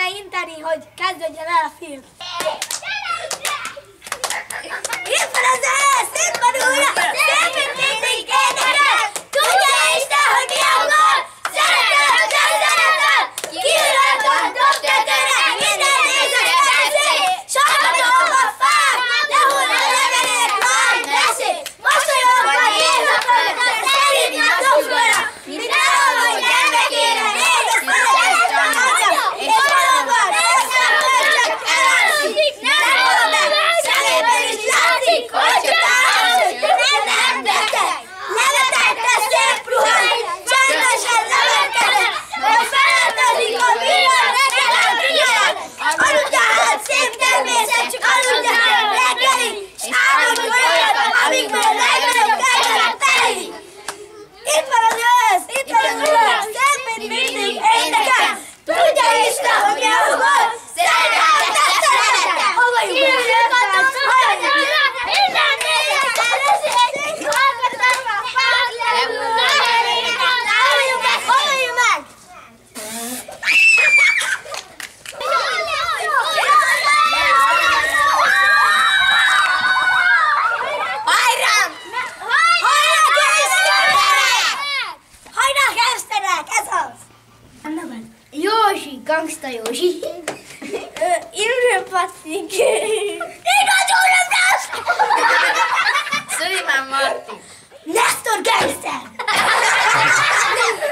inteni, hogy kezdődjön el a film. Itt van az ősz! Itt van újra! Szép, mint mindig érdekel! Tudja Isten, hogy mi a gond! Szeretem, de szeretem! Kiugratom, doktortőre! Minden nézett percét! Sarkatom a fák! Lehull a levelek, majd beszél! Mosolyogva nézapom, de szerint a tokora! Mint elolva gyermekére, néz a szeretem adja! És valóban összeakar csak elalszik! Nem hol meg! Szemében is látszik, hogy csak álszik! Nem beteg! Levetette szép ruháit! Csendesen levetkedett! Hogy felöltözik a villan neked a figyelem! Aludja hát szép természet, csak aludja reggelig! S álmodj olyat, amikből legnagyobb kedvelem telik! Itt van az ősz! Itt van az ősz! Szép, mint mindig érdekel! Tudja Isten, hogy mi a gond! Szeretem, de szeretem! Hova jutott? Minden nézett előszétünk! Hallgatom a fák! Lehull a levelek! Halljunk meg! Halljunk meg! Hajrám! Hajrá, gangsterek! Hajrá, gangsterek! Ez az! A neved? Józsi, gangsta Józsi. Imre Passzink. Igaz, úrem, Szülőmán Marti. Nestor gangster!